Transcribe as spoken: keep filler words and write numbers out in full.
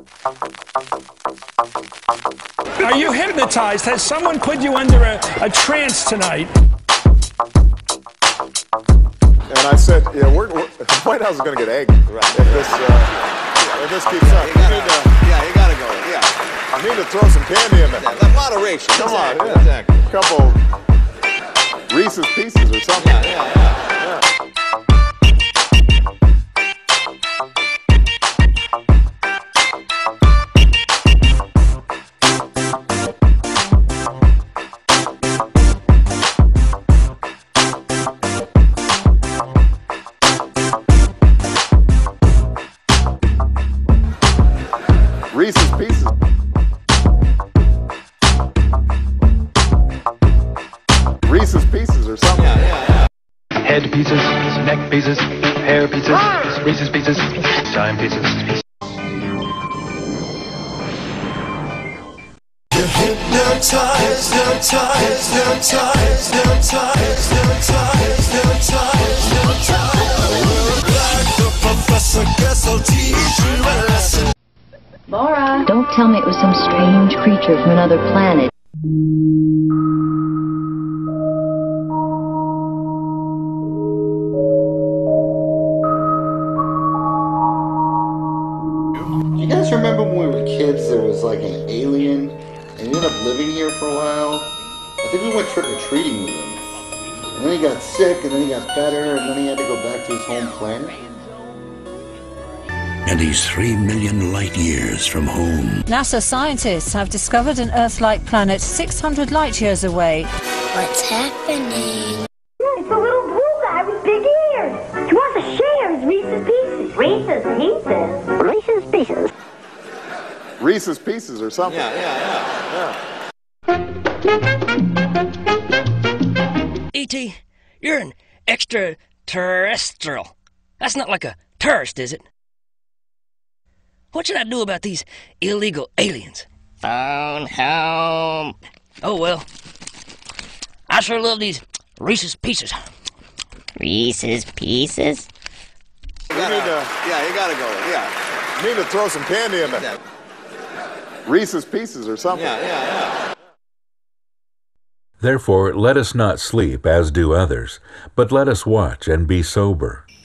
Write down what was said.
Are you hypnotized? Has someone put you under a, a trance tonight? And I said, yeah, we're, we're, the White House is going to get angry right. if this uh, if this keeps up. You gotta, to, yeah, you got to go. Yeah, I need to throw some candy in there. Yeah, moderation. Come exactly, on, yeah. exactly. A couple Reese's Pieces or something. Yeah, yeah, yeah. yeah. Reese's Pieces. Reese's Pieces or something. Yeah, yeah, yeah. Head pieces, neck pieces, hair pieces, Reese's Pieces, time pieces. You're hypnotized, hypnotized, hypnotized, hypnotized, hypnotized, hypnotized, hypnotized. Like the professor, guess I'll teach you a lesson. Laura! Don't tell me it was some strange creature from another planet. You guys remember when we were kids there was like an alien and he ended up living here for a while? I think we went trick-or-treating with him. And then he got sick and then he got better and then he had to go back to his home planet. And he's three million light years from home. NASA scientists have discovered an Earth-like planet six hundred light years away. What's happening? It's a little blue guy with big ears. He wants to share his Reese's Pieces. Reese's Pieces? Reese's Pieces. Reese's Pieces or something. Yeah, yeah, yeah. yeah. E T, you're an extraterrestrial. That's not like a tourist, is it? What should I do about these illegal aliens? Phone home. Oh, well. I sure love these Reese's Pieces. Reese's Pieces? You gotta, to, yeah, you gotta go. Yeah. You need to throw some candy in there. Yeah. Reese's Pieces or something. Yeah, yeah, yeah. Therefore, let us not sleep as do others, but let us watch and be sober.